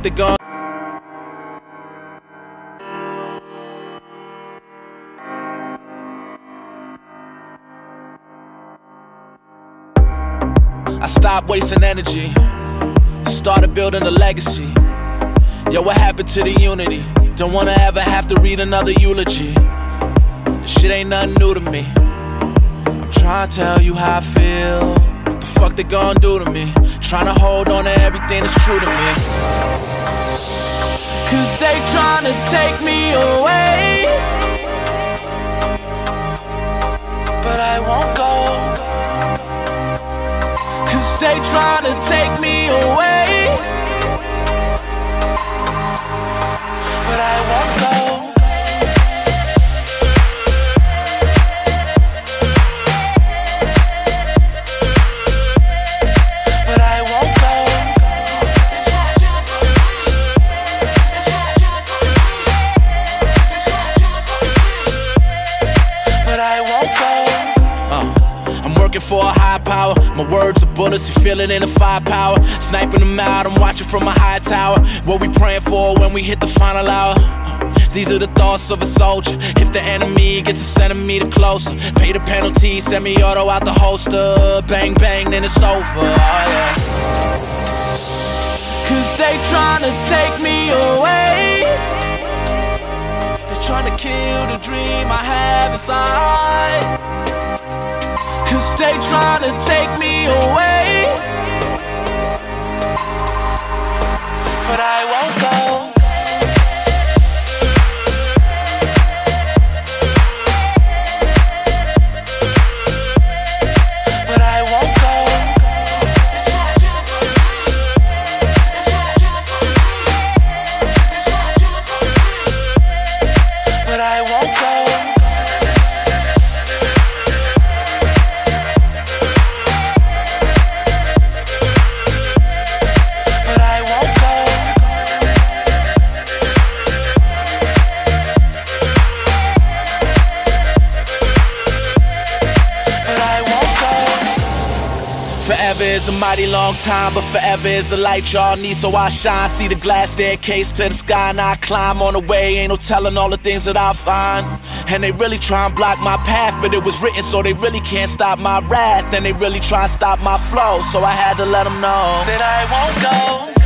they gon'? I stopped wasting energy, started building a legacy. Yo, what happened to the unity? Don't wanna ever have to read another eulogy. This shit ain't nothing new to me. I'm trying to tell you how I feel. What the fuck they gon' do to me? Trying to hold on to everything that's true to me. Cause they trying to take me away, but I won't go. Cause they trying to take me away, but I won't go. But I won't go. But I won't go. I'm working for a high power. My words are bullets, you feel it in the firepower. Sniping them out, I'm watching from a high tower. What we praying for when we hit the final hour? These are the thoughts of a soldier. If the enemy gets a centimeter closer, pay the penalty, semi-auto out the holster. Bang, bang, then it's over, oh yeah. Cause they tryna take me away. They're tryna kill the dream I have inside. Cause they tryna take me away, but I won't go. But I won't go. But I won't go. Forever is a mighty long time, but forever is the light y'all need, so I shine. See the glass staircase to the sky and I climb on the way. Ain't no telling all the things that I'll find. And they really try and block my path, but it was written so they really can't stop my wrath. And they really try and stop my flow, so I had to let them know that I won't go.